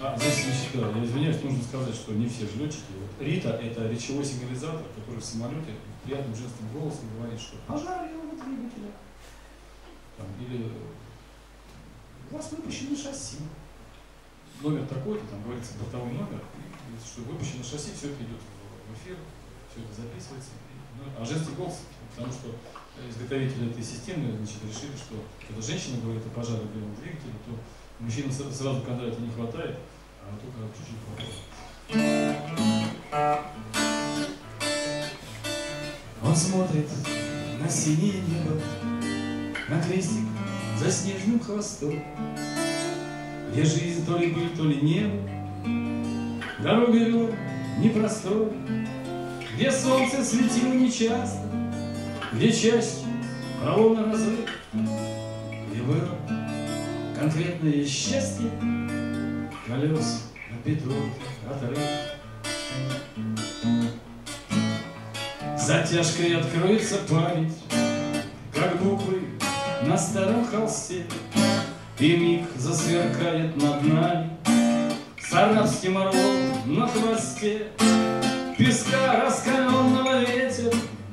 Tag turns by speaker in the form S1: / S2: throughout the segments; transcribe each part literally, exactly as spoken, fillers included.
S1: А, здесь, да, я извиняюсь, нужно сказать, что не все же летчики. Вот Рита – это речевой сигнализатор, который в самолете приятным жестом голосом говорит, что пожар его двигателя. Там, или у вас выпущено шасси. Номер такой-то, там говорится бортовой номер, и, что выпущено шасси, все это идет в эфир, все это записывается. Ну, а женский голос, потому что изготовители этой системы, значит, решили, что когда женщина говорит о пожаре белого двигателя, то мужчина сразу, когда это не хватает, а только чуть-чуть хватает. Он смотрит на синее небо, на крестик за снежным хвостом, где жизнь то ли быль, то ли небо, дорога вела непростой, где солнце светило нечасто, где чаще ровно разрыв, где было конкретное счастье, колес на бетон отрыв. Затяжкой откроется память, как буквы на старом холсте, и миг засверкает над нами сарабским орлом на хвосте. Песка раскаленного ветер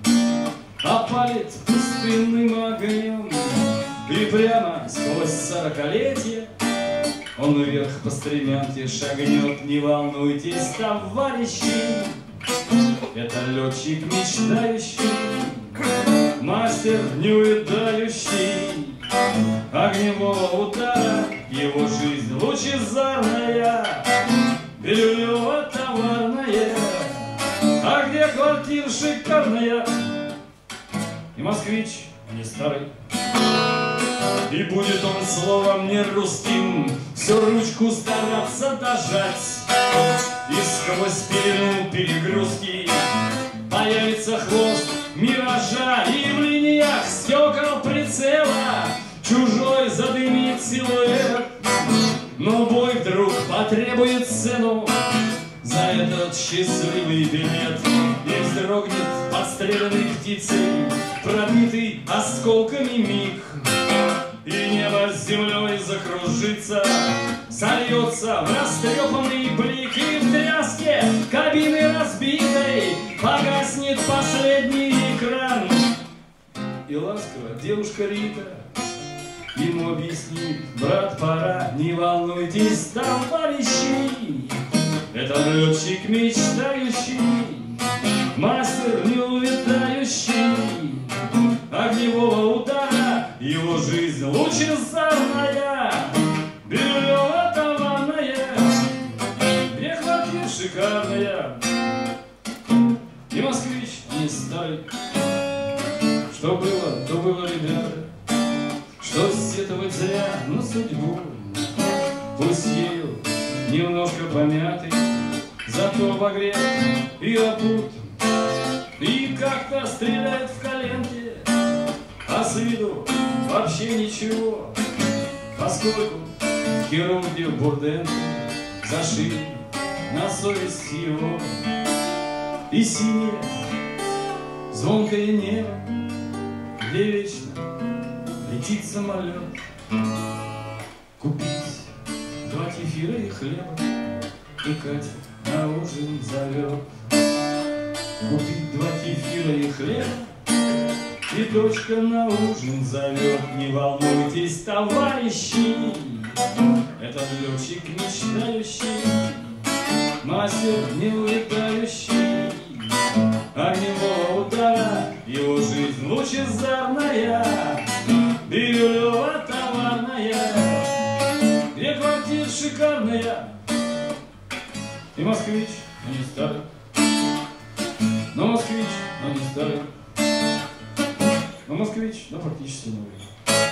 S1: опалит пустынным огнем, и прямо сквозь сорокалетие он вверх по стремянке шагнет. Не волнуйтесь, товарищи, это летчик мечтающий, мастер неуедающий огневого удара. Его жизнь лучезарная, бирюлево-товарная. А где квартира шикарная? И москвич, а не старый. И будет он словом не русским всю ручку стараться дожать. И сквозь пелену перегрузки появится хвост миража, и в линиях стекол прицела чужой задымит силуэт. Но бой вдруг потребует цену за этот счастливый билет, и вздрогнет подстреленный птицей пробитый осколками миг, и небо с землей закружится, сольется в растрепанный блик, и в тряске кабины разбитой погаснет последний экран. И ласково девушка Рита ему объяснит: брат, пора, не волнуйтесь, товарищи, это летчик мечтающий, мастер неувядающий огневого удара. Его жизнь лучезарная, бирюлево-товарная, где квартира шикарная. И москвич не старый. Что было, то было, ребята, что сетовать зря на судьбу. Пусть ею немножко помятый, зато обогрет и опут, и как-то стреляет в коленки, а с виду вообще ничего, поскольку хирурги в Бурденке зашили на совесть его. И синее звонкое небо, где вечно летит самолет. Купить два кефира и хлеба, и Катя на ужин зовет. Купить два кефира и хлеба, и дочка на ужин зовет. Не волнуйтесь, товарищи, этот летчик мечтающий, мастер неувядающий огневого удара. Его жизнь лучезарная, бирюлево-товарная, где квартира шикарная. И москвич, но не старый. Но москвич, но не старый. Но москвич, но практически новый.